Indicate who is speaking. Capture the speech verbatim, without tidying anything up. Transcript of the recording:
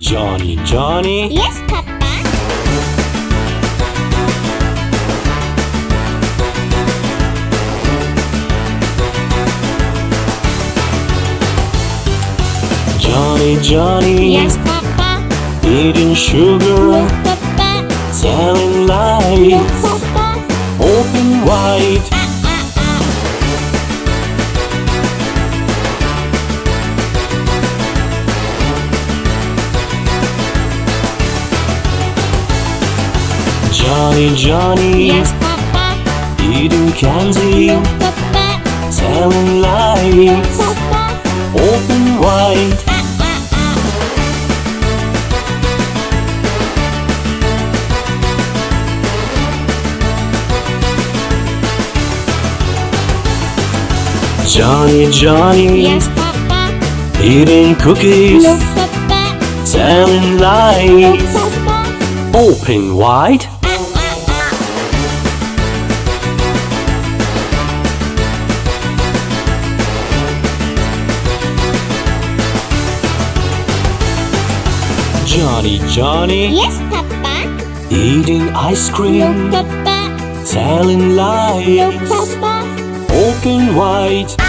Speaker 1: Johny, Johny.
Speaker 2: Yes, Papa.
Speaker 1: Johny, Johny.
Speaker 2: Yes, Papa.
Speaker 1: Eating sugar.
Speaker 2: No, Papa.
Speaker 1: Telling
Speaker 2: No,
Speaker 1: lies.
Speaker 2: Papa.
Speaker 1: Open wide.
Speaker 2: Ah, ah, ah.
Speaker 1: Johny, Johny.
Speaker 2: Yes, Papa.
Speaker 1: Eating candy.
Speaker 2: No, Papa.
Speaker 1: Telling
Speaker 2: No,
Speaker 1: lies.
Speaker 2: Papa.
Speaker 1: Open wide.
Speaker 2: Ah, ah, ah.
Speaker 1: Johny, Johny.
Speaker 2: Yes, Papa.
Speaker 1: Eating cookies.
Speaker 2: No, Papa.
Speaker 1: Telling
Speaker 2: No,
Speaker 1: lies.
Speaker 2: Papa.
Speaker 1: Open wide.
Speaker 2: Ah, ah, ah.
Speaker 1: Johny, Johny.
Speaker 2: Yes, Papa.
Speaker 1: Eating ice
Speaker 2: No,
Speaker 1: cream.
Speaker 2: Papa.
Speaker 1: Telling
Speaker 2: No,
Speaker 1: lies.
Speaker 2: Papa.
Speaker 1: Open wide.